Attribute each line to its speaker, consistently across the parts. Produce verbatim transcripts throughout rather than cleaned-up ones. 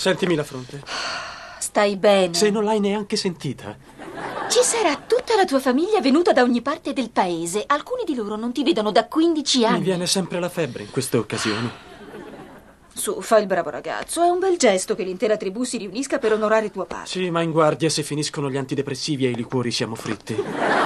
Speaker 1: Sentimi la fronte.
Speaker 2: Stai bene?
Speaker 1: Se non l'hai neanche sentita.
Speaker 2: Ci sarà tutta la tua famiglia venuta da ogni parte del paese. Alcuni di loro non ti vedono da quindici anni.
Speaker 1: Mi viene sempre la febbre in queste occasioni.
Speaker 2: Su, fai il bravo ragazzo. È un bel gesto che l'intera tribù si riunisca per onorare tuo padre.
Speaker 1: Sì, ma in guardia, se finiscono gli antidepressivi e i liquori siamo fritti.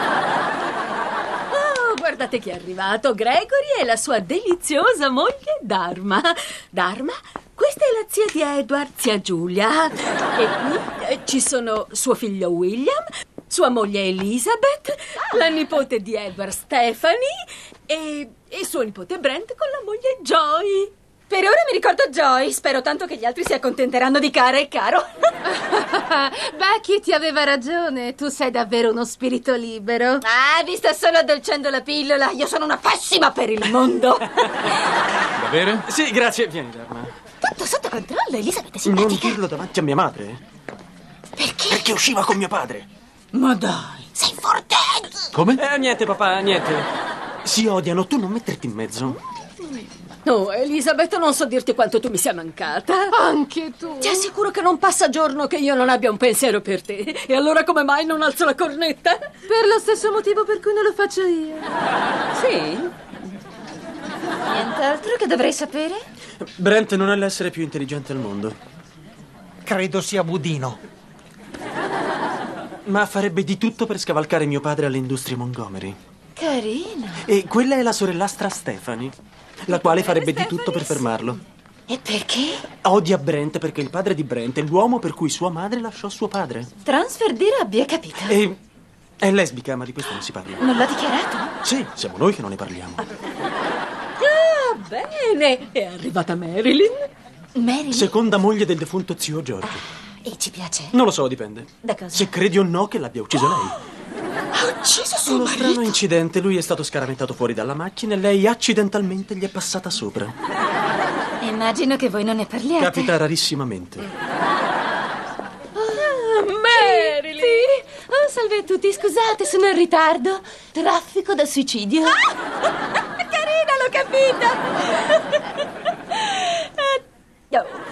Speaker 3: Oh, guardate chi è arrivato. Gregory e la sua deliziosa moglie Dharma. Dharma, questa è la zia di Edward, zia Giulia. E qui eh, ci sono suo figlio William, sua moglie Elizabeth, la nipote di Edward Stephanie e, e suo nipote Brent con la moglie Joy.
Speaker 2: Per ora mi ricordo Joy. Spero tanto che gli altri si accontenteranno di cara e caro.
Speaker 4: Becky ti aveva ragione. Tu sei davvero uno spirito libero.
Speaker 2: Ah, vi sta solo addolcendo la pillola. Io sono una pessima per il mondo.
Speaker 5: Da bere?
Speaker 1: Sì, grazie. Vieni, Dharma.
Speaker 2: Tutto sotto controllo, Elisabeth è
Speaker 1: Non
Speaker 2: simpatica.
Speaker 1: dirlo davanti a mia madre.
Speaker 2: Perché?
Speaker 1: Perché usciva con mio padre.
Speaker 2: Ma dai, sei fortezzo.
Speaker 5: Come?
Speaker 1: Eh, niente, papà, niente. Si odiano, tu non metterti in mezzo.
Speaker 3: Oh, Elisabeth, non so dirti quanto tu mi sia mancata.
Speaker 4: Anche tu.
Speaker 3: Ti assicuro che non passa giorno che io non abbia un pensiero per te. E allora come mai non alzo la cornetta?
Speaker 4: Per lo stesso motivo per cui non lo faccio io.
Speaker 3: Sì?
Speaker 2: Nient'altro che dovrei sapere?
Speaker 1: Brent non è l'essere più intelligente al mondo.
Speaker 6: Credo sia budino.
Speaker 1: Ma farebbe di tutto per scavalcare mio padre alle industrie Montgomery.
Speaker 2: Carino.
Speaker 1: E quella è la sorellastra Stephanie, la quale farebbe di tutto per fermarlo.
Speaker 2: E perché?
Speaker 1: Odia Brent perché il padre di Brent è l'uomo per cui sua madre lasciò suo padre.
Speaker 2: Transfer di rabbia, capito?
Speaker 1: E è lesbica, ma di questo non si parla.
Speaker 2: Non l'ha dichiarato?
Speaker 1: Sì, siamo noi che non ne parliamo.
Speaker 3: Ah, bene. È arrivata Marilyn.
Speaker 2: Mary?
Speaker 1: Seconda moglie del defunto zio Giorgio.
Speaker 2: E ci piace?
Speaker 1: Non lo so, dipende.
Speaker 2: Da cosa?
Speaker 1: Se credi o no che l'abbia ucciso lei.
Speaker 2: Ha ucciso suo
Speaker 1: Uno
Speaker 2: marito?
Speaker 1: strano incidente, lui è stato scaraventato fuori dalla macchina e lei accidentalmente gli è passata sopra.
Speaker 2: Immagino che voi non ne parliate.
Speaker 1: Capita rarissimamente.
Speaker 3: Marilyn!
Speaker 4: Oh, salve a tutti, scusate, sono in ritardo. Traffico da suicidio.
Speaker 2: Carina, l'ho capita! Oh.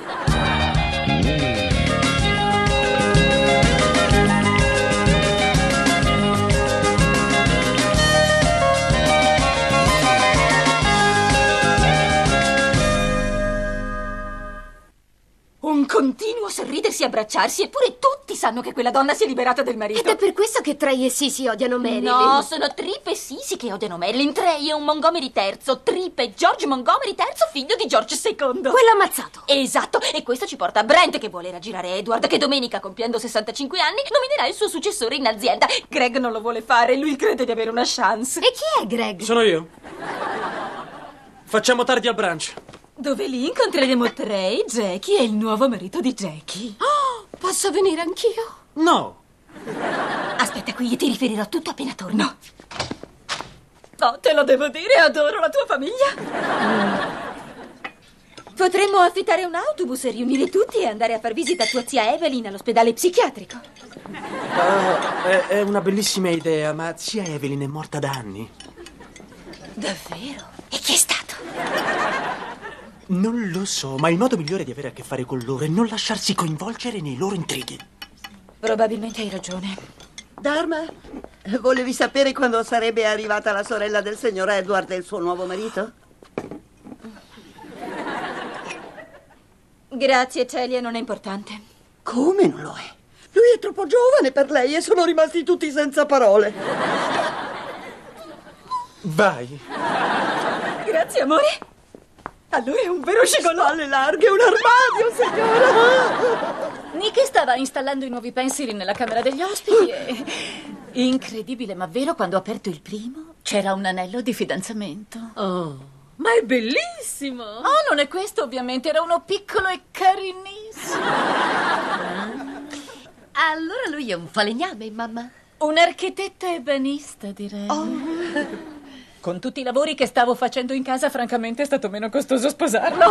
Speaker 2: Un continuo sorridersi e abbracciarsi, eppure tutti sanno che quella donna si è liberata del marito.
Speaker 4: Ed è per questo che Trey e Sisi odiano Marilyn.
Speaker 2: No, sono Trip e Sisi che odiano Marilyn. Trey è un Montgomery terzo. Trip è George Montgomery terzo, figlio di George secondo.
Speaker 4: Quello ammazzato.
Speaker 2: Esatto, e questo ci porta a Brent che vuole raggirare Edward, che domenica, compiendo sessantacinque anni, nominerà il suo successore in azienda. Greg non lo vuole fare, lui crede di avere una chance.
Speaker 4: E chi è Greg?
Speaker 1: Sono io. Facciamo tardi al brunch.
Speaker 2: Dove lì incontreremo Trey, Jackie e il nuovo marito di Jackie.
Speaker 4: Oh, posso venire anch'io?
Speaker 1: No.
Speaker 2: Aspetta qui e ti riferirò tutto appena torno. Oh, te lo devo dire, adoro la tua famiglia. Potremmo affittare un autobus e riunire tutti e andare a far visita a tua zia Evelyn all'ospedale psichiatrico.
Speaker 1: Ah, è, è una bellissima idea, ma zia Evelyn è morta da anni.
Speaker 2: Davvero? E chi è stato?
Speaker 1: Non lo so, ma il modo migliore di avere a che fare con loro è non lasciarsi coinvolgere nei loro intrighi.
Speaker 2: Probabilmente hai ragione.
Speaker 7: Dharma, volevi sapere quando sarebbe arrivata la sorella del signor Edward e il suo nuovo marito?
Speaker 2: Grazie, Celia, non è importante.
Speaker 7: Come non lo è? Lui è troppo giovane per lei e sono rimasti tutti senza parole.
Speaker 1: Vai.
Speaker 2: Grazie, amore. Allora è un vero scigolò.
Speaker 7: Spalle larghe, un armadio, signora!
Speaker 3: Nick stava installando i nuovi pensili nella camera degli ospiti e... Incredibile, ma vero, quando ho aperto il primo c'era un anello di fidanzamento.
Speaker 4: Oh, ma è bellissimo!
Speaker 3: Oh, non è questo, ovviamente, era uno piccolo e carinissimo.
Speaker 4: Allora lui è un falegname, mamma?
Speaker 3: Un architetto ebanista, direi.
Speaker 4: Oh.
Speaker 3: Con tutti i lavori che stavo facendo in casa, francamente è stato meno costoso sposarlo.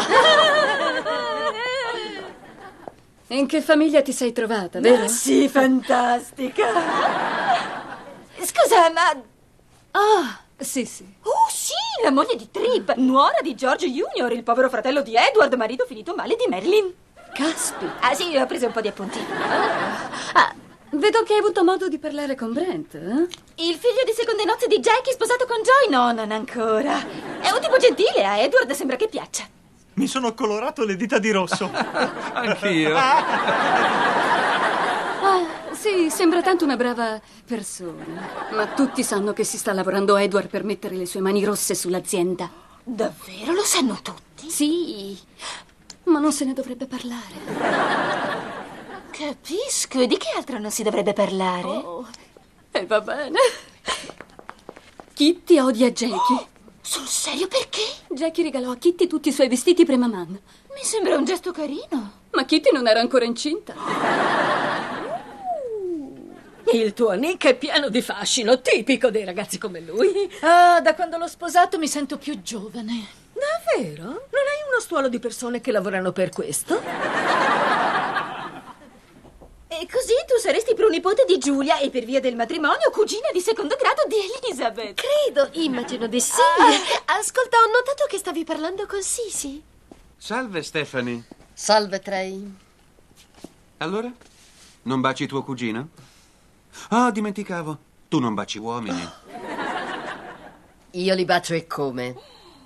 Speaker 3: In che famiglia ti sei trovata, vero?
Speaker 2: Ah, sì, fantastica. Scusa, ma...
Speaker 3: Ah, sì, sì.
Speaker 2: Oh, sì, la moglie di Trip, nuora di George Junior, il povero fratello di Edward, marito finito male di Marilyn.
Speaker 3: Caspita.
Speaker 2: Ah sì, ho preso un po' di appunti.
Speaker 3: Ah, vedo che hai avuto modo di parlare con Brent, eh?
Speaker 2: Il figlio di seconde nozze di Jackie sposato con Joy? No, non ancora. È un tipo gentile, a Edward sembra che piaccia.
Speaker 6: Mi sono colorato le dita di rosso.
Speaker 5: Anch'io.
Speaker 3: Ah, sì, sembra tanto una brava persona. Ma tutti sanno che si sta lavorando Edward per mettere le sue mani rosse sull'azienda.
Speaker 2: Davvero? Lo sanno tutti?
Speaker 3: Sì, ma non se ne dovrebbe parlare.
Speaker 2: Capisco. E di che altro non si dovrebbe parlare?
Speaker 3: Oh, e va bene. Kitty odia Jackie.
Speaker 2: Sul serio, perché?
Speaker 3: Jackie regalò a Kitty tutti i suoi vestiti premaman.
Speaker 2: Mi sembra un gesto carino.
Speaker 3: Ma Kitty non era ancora incinta.
Speaker 8: Il tuo Nick è pieno di fascino, tipico dei ragazzi come lui.
Speaker 4: Ah, da quando l'ho sposato mi sento più giovane.
Speaker 8: Davvero? Non hai uno stuolo di persone che lavorano per questo?
Speaker 2: E così tu saresti pronipote di Giulia e per via del matrimonio cugina di secondo grado di Elizabeth.
Speaker 9: Credo, immagino di sì.
Speaker 2: Ah.
Speaker 9: Ascolta, ho notato che stavi parlando con Sisi.
Speaker 10: Salve, Stephanie.
Speaker 9: Salve, Trey.
Speaker 10: Allora? Non baci tuo cugino? Ah, dimenticavo. Tu non baci uomini.
Speaker 9: Io li bacio e come?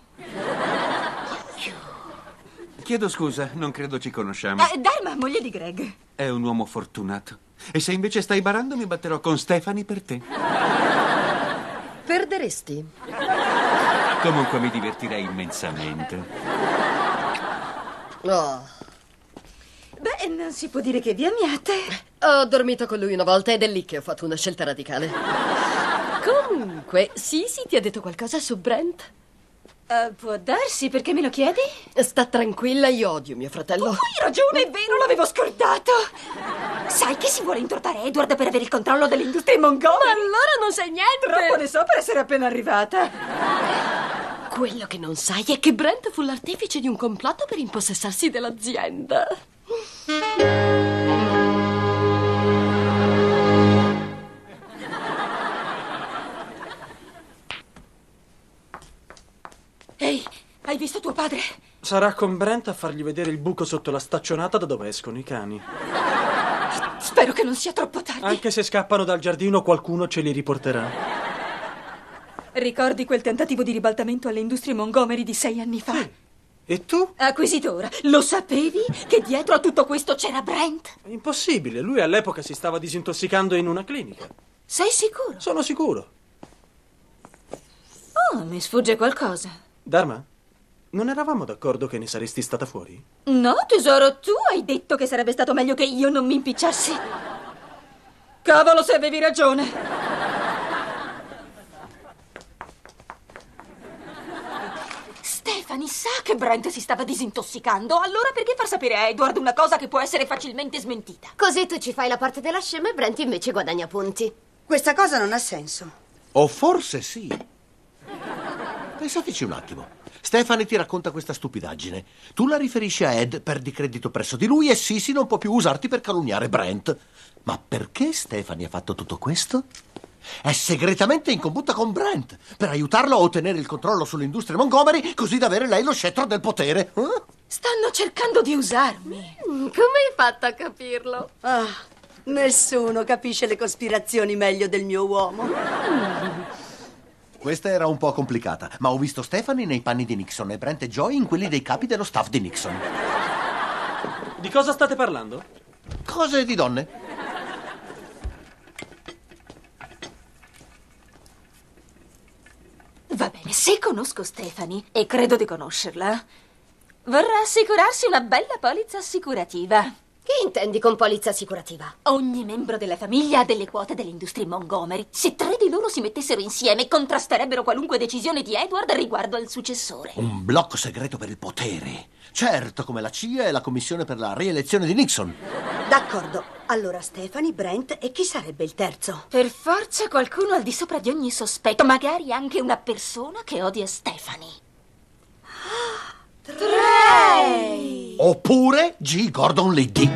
Speaker 10: Chiedo scusa, non credo ci conosciamo.
Speaker 2: Eh, Dharma, moglie di Greg.
Speaker 10: È un uomo fortunato. E se invece stai barando, mi batterò con Stephanie per te.
Speaker 9: Perderesti.
Speaker 10: Comunque mi divertirei immensamente.
Speaker 9: Oh.
Speaker 2: Beh, non si può dire che vi amiate.
Speaker 9: Ho dormito con lui una volta ed è lì che ho fatto una scelta radicale. Comunque, Sisi ti ha detto qualcosa su Brent?
Speaker 2: Uh, può darsi, perché me lo chiedi?
Speaker 9: Sta tranquilla, io odio mio fratello.
Speaker 2: Tu hai ragione, è vero, l'avevo scordato. Sai che si vuole intortare Edward per avere il controllo dell'industria Montgomery?
Speaker 3: Ma allora non sai niente!
Speaker 2: Troppo ne so per essere appena arrivata.
Speaker 9: Quello che non sai è che Brent fu l'artefice di un complotto per impossessarsi dell'azienda.
Speaker 2: Ehi, hai visto tuo padre?
Speaker 1: Sarà con Brent a fargli vedere il buco sotto la staccionata da dove escono i cani.
Speaker 2: Spero che non sia troppo tardi.
Speaker 1: Anche se scappano dal giardino, qualcuno ce li riporterà.
Speaker 2: Ricordi quel tentativo di ribaltamento alle industrie Montgomery di sei anni fa?
Speaker 1: Sì. E tu?
Speaker 2: Acquisitore, lo sapevi che dietro a tutto questo c'era Brent?
Speaker 1: È impossibile, lui all'epoca si stava disintossicando in una clinica.
Speaker 2: Sei sicuro?
Speaker 1: Sono sicuro.
Speaker 2: Oh, mi sfugge qualcosa.
Speaker 1: Dharma, non eravamo d'accordo che ne saresti stata fuori?
Speaker 2: No, tesoro, tu hai detto che sarebbe stato meglio che io non mi impicciassi. Cavolo, se avevi ragione. Stephanie sa che Brent si stava disintossicando, allora perché far sapere a Edward una cosa che può essere facilmente smentita?
Speaker 9: Così tu ci fai la parte della scema e Brent invece guadagna punti.
Speaker 7: Questa cosa non ha senso.
Speaker 11: O forse sì. Pensateci un attimo. Stephanie ti racconta questa stupidaggine. Tu la riferisci a Ed, perdi credito presso di lui e Sisi non può più usarti per calunniare Brent. Ma perché Stephanie ha fatto tutto questo? È segretamente in combutta con Brent per aiutarlo a ottenere il controllo sull'industria Montgomery, così da avere lei lo scettro del potere. Eh?
Speaker 2: Stanno cercando di usarmi.
Speaker 9: Mm, come hai fatto a capirlo?
Speaker 7: Ah, nessuno capisce le cospirazioni meglio del mio uomo.
Speaker 11: Mm. Questa era un po' complicata, ma ho visto Stephanie nei panni di Nixon e Brent e Joy in quelli dei capi dello staff di Nixon.
Speaker 1: Di cosa state parlando?
Speaker 11: Cose di donne.
Speaker 2: Va bene, se conosco Stephanie, e credo di conoscerla, vorrà assicurarsi una bella polizza assicurativa.
Speaker 9: Che intendi con polizza assicurativa?
Speaker 2: Ogni membro della famiglia ha delle quote delle industrie Montgomery. Se tre di loro si mettessero insieme, contrasterebbero qualunque decisione di Edward riguardo al successore.
Speaker 11: Un blocco segreto per il potere. Certo, come la C I A e la commissione per la rielezione di Nixon.
Speaker 7: D'accordo. Allora Stephanie, Brent e chi sarebbe il terzo?
Speaker 2: Per forza qualcuno al di sopra di ogni sospetto, magari anche una persona che odia Stephanie.
Speaker 7: Trey!
Speaker 11: Oppure G. Gordon Liddy.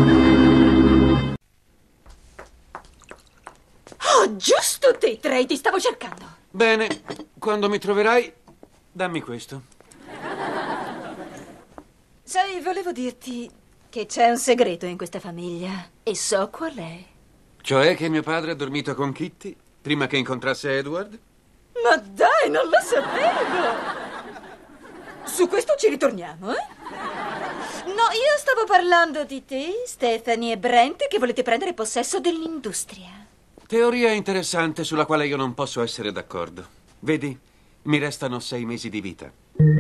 Speaker 2: Oh, giusto te, Trey, ti stavo cercando.
Speaker 10: Bene, quando mi troverai, dammi questo.
Speaker 2: Sai, volevo dirti, che c'è un segreto in questa famiglia e so qual è.
Speaker 10: Cioè che mio padre ha dormito con Kitty prima che incontrasse Edward?
Speaker 2: Ma dai, non lo sapevo! Su questo ci ritorniamo, eh? No, io stavo parlando di te, Stephanie e Brent, che volete prendere possesso dell'industria.
Speaker 10: Teoria interessante sulla quale io non posso essere d'accordo. Vedi, mi restano sei mesi di vita.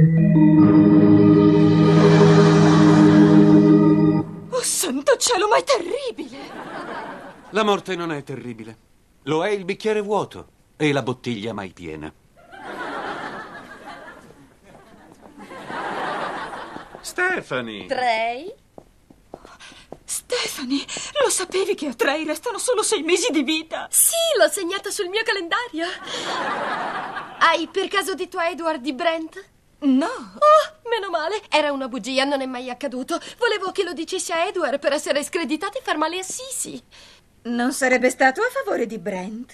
Speaker 2: Oh, santo cielo, ma è terribile!
Speaker 10: La morte non è terribile. Lo è il bicchiere vuoto e la bottiglia mai piena. Stephanie!
Speaker 2: Trey? Stephanie, lo sapevi che a Trey restano solo sei mesi di vita?
Speaker 9: Sì, l'ho segnato sul mio calendario. Hai per caso detto a Edward di Brent?
Speaker 2: No.
Speaker 9: Oh, meno male. Era una bugia, non è mai accaduto. Volevo che lo dicessi a Edward per essere screditato e far male a Sisi.
Speaker 2: Non sarebbe stato a favore di Brent?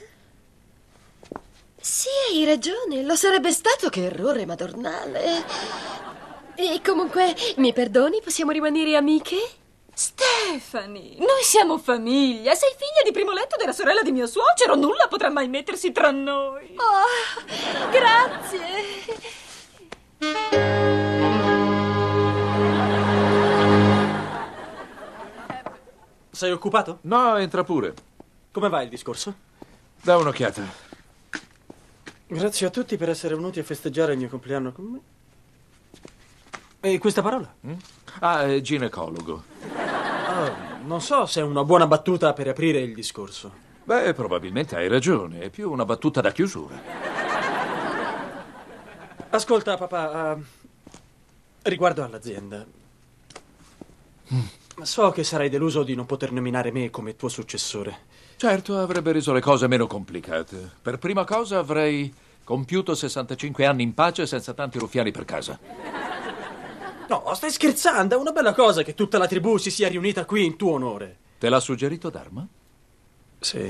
Speaker 9: Sì, hai ragione. Lo sarebbe stato, che errore madornale. E comunque, mi perdoni, possiamo rimanere amiche?
Speaker 2: Stephanie, noi siamo famiglia. Sei figlia di primo letto della sorella di mio suocero. Nulla potrà mai mettersi tra noi.
Speaker 9: Oh, grazie.
Speaker 1: Sei occupato?
Speaker 5: No, entra pure.
Speaker 1: Come va il discorso?
Speaker 5: Da un'occhiata.
Speaker 1: Grazie a tutti per essere venuti a festeggiare il mio compleanno con me. E questa parola?
Speaker 5: Mm? Ah, è ginecologo.
Speaker 1: Oh, non so se è una buona battuta per aprire il discorso.
Speaker 5: Beh, probabilmente hai ragione. È più una battuta da chiusura.
Speaker 1: Ascolta, papà, uh, riguardo all'azienda. Mm. So che sarai deluso di non poter nominare me come tuo successore.
Speaker 5: Certo, avrebbe reso le cose meno complicate. Per prima cosa avrei compiuto sessantacinque anni in pace senza tanti ruffiani per casa.
Speaker 1: No, stai scherzando, è una bella cosa che tutta la tribù si sia riunita qui in tuo onore.
Speaker 5: Te l'ha suggerito Dharma?
Speaker 1: Sì.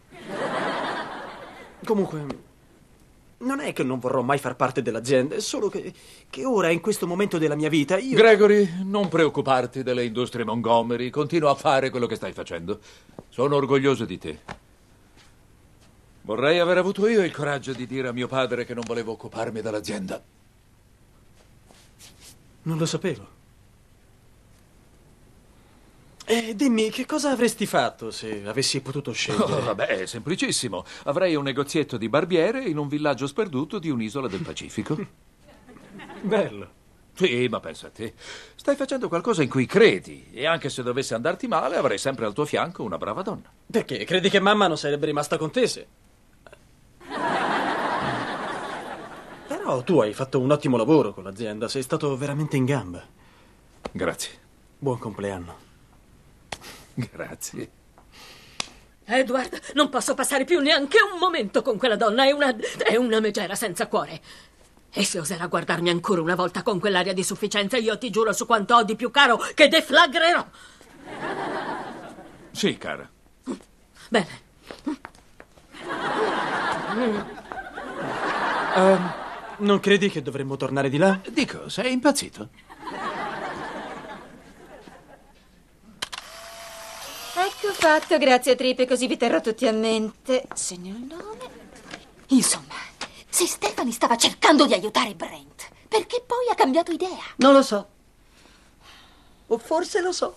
Speaker 1: Comunque, non è che non vorrò mai far parte dell'azienda, è solo che, che ora, in questo momento della mia vita, io...
Speaker 5: Gregory, non preoccuparti delle industrie Montgomery, continua a fare quello che stai facendo. Sono orgoglioso di te. Vorrei aver avuto io il coraggio di dire a mio padre che non volevo occuparmi dell'azienda.
Speaker 1: Non lo sapevo. E dimmi, che cosa avresti fatto se avessi potuto scegliere?
Speaker 5: Oh, vabbè, è semplicissimo. Avrei un negozietto di barbiere in un villaggio sperduto di un'isola del Pacifico.
Speaker 1: Bello.
Speaker 5: Sì, ma pensa a te. Stai facendo qualcosa in cui credi. E anche se dovesse andarti male, avrai sempre al tuo fianco una brava donna.
Speaker 1: Perché? Credi che mamma non sarebbe rimasta con te se... Però tu hai fatto un ottimo lavoro con l'azienda. Sei stato veramente in gamba.
Speaker 5: Grazie.
Speaker 1: Buon compleanno.
Speaker 5: Grazie.
Speaker 8: Edward, non posso passare più neanche un momento con quella donna. È una... è una megera senza cuore. E se oserà guardarmi ancora una volta con quell'aria di sufficienza, io ti giuro su quanto ho di più caro che deflagrerò.
Speaker 5: Sì, cara.
Speaker 8: Bene.
Speaker 1: Um, non credi che dovremmo tornare di là?
Speaker 5: Dico, sei impazzito?
Speaker 2: Ecco fatto, grazie a Trip, così vi terrò tutti a mente. Segno il nome. Insomma, se Stephanie stava cercando di aiutare Brent, perché poi ha cambiato idea?
Speaker 7: Non lo so. O forse lo so.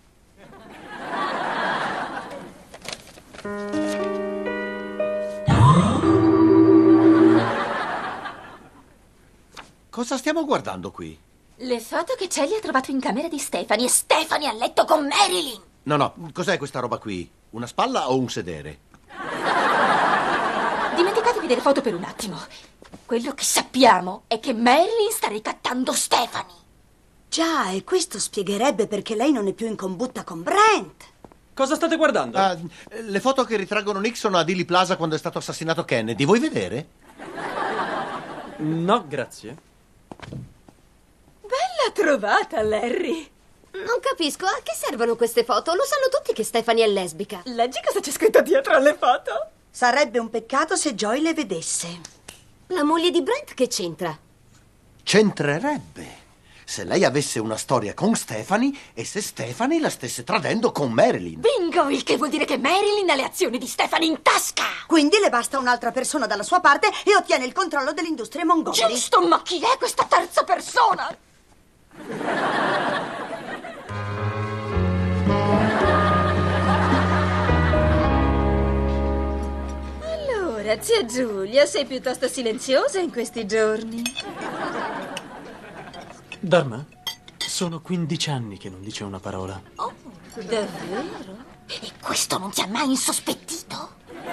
Speaker 11: Cosa stiamo guardando qui?
Speaker 2: Le foto che Kelly ha trovato in camera di Stephanie e Stephanie a letto con Marilyn.
Speaker 11: No, no, cos'è questa roba qui? Una spalla o un sedere?
Speaker 2: Dimenticatevi delle foto per un attimo. Quello che sappiamo è che Marilyn sta ricattando Stephanie.
Speaker 12: Già, e questo spiegherebbe perché lei non è più in combutta con Brent.
Speaker 1: Cosa state guardando?
Speaker 11: Ah, le foto che ritraggono Nixon a Dealey Plaza quando è stato assassinato Kennedy. Vuoi vedere?
Speaker 1: No, grazie.
Speaker 2: Bella trovata, Larry.
Speaker 9: Non capisco, a che servono queste foto? Lo sanno tutti che Stephanie è lesbica.
Speaker 2: Leggi cosa c'è scritto dietro alle foto.
Speaker 12: Sarebbe un peccato se Joy le vedesse.
Speaker 9: La moglie di Brent che c'entra?
Speaker 11: C'entrerebbe. se lei avesse una storia con Stephanie e se Stephanie la stesse tradendo con Marilyn.
Speaker 2: Bingo, il che vuol dire che Marilyn ha le azioni di Stephanie in tasca.
Speaker 12: Quindi le basta un'altra persona dalla sua parte e ottiene il controllo dell'industria Montgomery.
Speaker 2: Giusto, ma chi è questa terza persona? Allora, zia Giulia, sei piuttosto silenziosa in questi giorni.
Speaker 1: Dharma, sono quindici anni che non dice una parola.
Speaker 2: Oh, davvero? E questo non ti ha mai insospettito?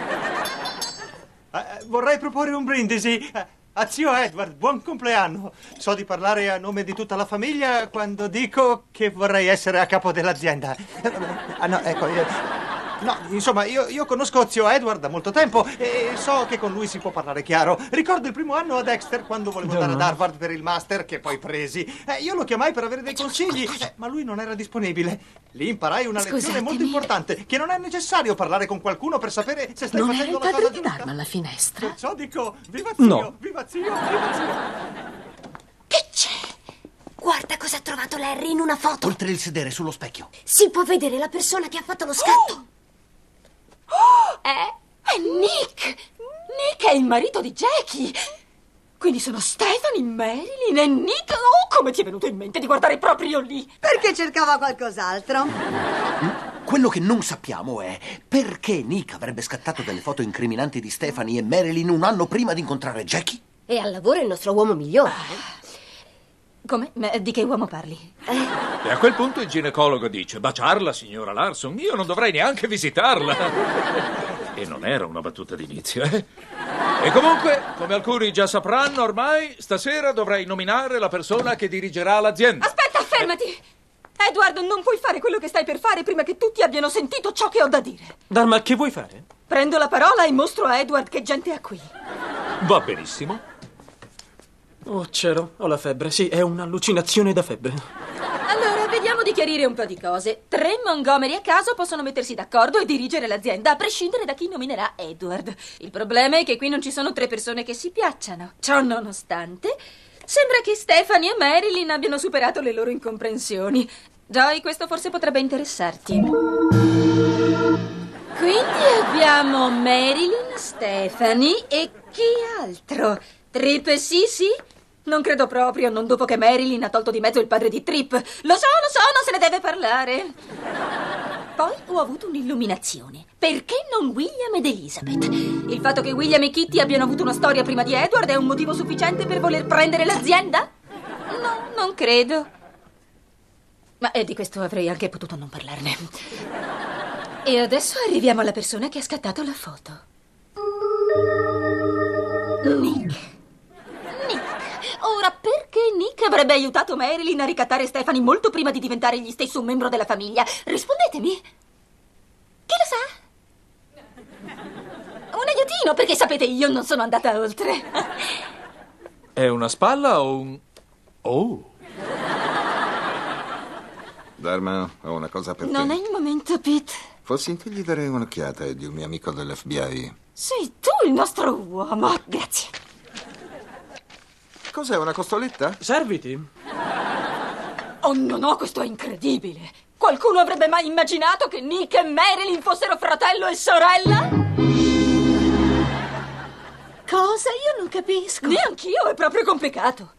Speaker 6: Eh, vorrei proporre un brindisi eh, a zio Edward. Buon compleanno. So di parlare a nome di tutta la famiglia quando dico che vorrei essere a capo dell'azienda. Ah, no, ecco. Io... No, insomma, io, io conosco zio Edward da molto tempo e so che con lui si può parlare chiaro. Ricordo il primo anno a Dexter, quando volevo andare ad Harvard per il master, che poi presi. Eh, io lo chiamai per avere dei consigli, eh, ma lui non era disponibile. Lì imparai una lezione
Speaker 2: Scusatemi.
Speaker 6: molto importante, che non è necessario parlare con qualcuno per sapere se stai
Speaker 8: Non era
Speaker 6: facendo
Speaker 8: il
Speaker 6: la
Speaker 8: padre
Speaker 6: cosa
Speaker 8: di
Speaker 6: giusta.
Speaker 8: Dharma alla finestra?
Speaker 6: Perciò dico, viva zio,
Speaker 1: No.
Speaker 6: viva zio, viva zio.
Speaker 2: Che c'è? Guarda cosa ha trovato Larry in una foto.
Speaker 11: Oltre il sedere sullo specchio.
Speaker 2: Si può vedere la persona che ha fatto lo scatto. Oh, è, è Nick! Nick è il marito di Jackie! Quindi sono Stephanie, Marilyn e Nick? Oh, come ti è venuto in mente di guardare proprio lì?
Speaker 12: Perché cercava qualcos'altro?
Speaker 11: Quello che non sappiamo è perché Nick avrebbe scattato delle foto incriminanti di Stephanie e Marilyn un anno prima di incontrare Jackie.
Speaker 9: E al lavoro è il nostro uomo migliore.
Speaker 2: Come? Ma di che uomo parli?
Speaker 5: E a quel punto il ginecologo dice: baciarla, signora Larson? Io non dovrei neanche visitarla. E non era una battuta d'inizio, eh? E comunque, come alcuni già sapranno ormai, stasera dovrei nominare la persona che dirigerà l'azienda.
Speaker 2: Aspetta, fermati! Edward, non puoi fare quello che stai per fare prima che tutti abbiano sentito ciò che ho da dire.
Speaker 1: Dharma, che vuoi fare?
Speaker 2: Prendo la parola e mostro a Edward che gente ha qui.
Speaker 5: Va benissimo.
Speaker 1: Oh, cielo, ho la febbre. Sì, è un'allucinazione da febbre.
Speaker 2: Allora, vediamo di chiarire un po' di cose. Tre Montgomery a caso possono mettersi d'accordo e dirigere l'azienda, a prescindere da chi nominerà Edward. Il problema è che qui non ci sono tre persone che si piacciano. Ciò nonostante, sembra che Stephanie e Marilyn abbiano superato le loro incomprensioni. Joy, questo forse potrebbe interessarti. Quindi abbiamo Marilyn, Stephanie e chi altro? Trip e Sisi? Non credo proprio, non dopo che Marilyn ha tolto di mezzo il padre di Trip. Lo so, lo so, non se ne deve parlare. Poi ho avuto un'illuminazione. Perché non William ed Elizabeth? Il fatto che William e Kitty abbiano avuto una storia prima di Edward è un motivo sufficiente per voler prendere l'azienda? No, non credo. Ma eh, di questo avrei anche potuto non parlarne. E adesso arriviamo alla persona che ha scattato la foto. Nick. Ora, perché Nick avrebbe aiutato Marilyn a ricattare Stephanie molto prima di diventare egli stesso un membro della famiglia? Rispondetemi. Chi lo sa? Un aiutino, perché sapete, io non sono andata oltre.
Speaker 5: È una spalla o un... Oh!
Speaker 13: Dharma, ho una cosa per te.
Speaker 2: Non è il momento, Pete.
Speaker 13: Fossi che gli darei un'occhiata di un mio amico dell'F B I.
Speaker 2: Sei tu il nostro uomo. Grazie.
Speaker 13: Cos'è, una costoletta?
Speaker 1: Serviti.
Speaker 2: Oh no, no, questo è incredibile. Qualcuno avrebbe mai immaginato che Nick e Marilyn fossero fratello e sorella?
Speaker 3: Cosa? Io non capisco.
Speaker 2: Neanch'io, è proprio complicato.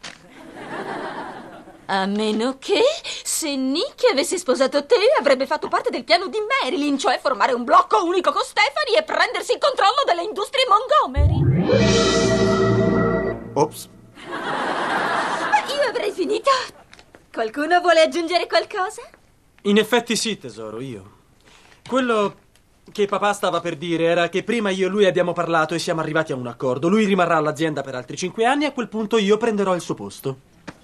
Speaker 2: A meno che, se Nick avesse sposato te, avrebbe fatto parte del piano di Marilyn, cioè formare un blocco unico con Stephanie e prendersi il controllo delle industrie Montgomery.
Speaker 13: Ops.
Speaker 2: Ma io avrei finito. Qualcuno vuole aggiungere qualcosa?
Speaker 1: In effetti sì, tesoro, io. Quello che papà stava per dire era che prima io e lui abbiamo parlato e siamo arrivati a un accordo. Lui rimarrà all'azienda per altri cinque anni e a quel punto io prenderò il suo posto.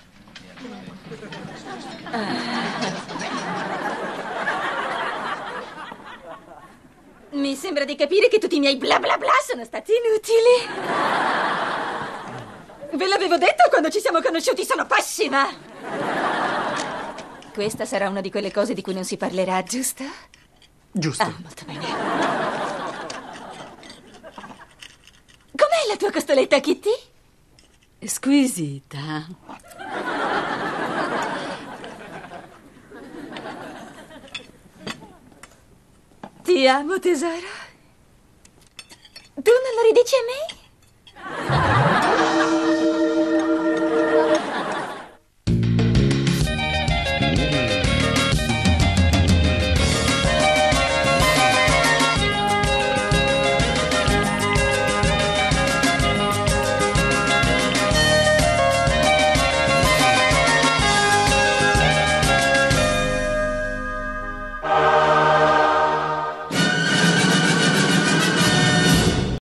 Speaker 2: Mi sembra di capire che tutti i miei bla bla bla sono stati inutili. Ve l'avevo detto quando ci siamo conosciuti, sono pessima. Questa sarà una di quelle cose di cui non si parlerà, giusto?
Speaker 1: Giusto.
Speaker 2: Ah, molto bene. Com'è la tua costoletta, Kitty?
Speaker 3: Squisita.
Speaker 2: Ti amo, tesoro. Tu non lo ridici a me?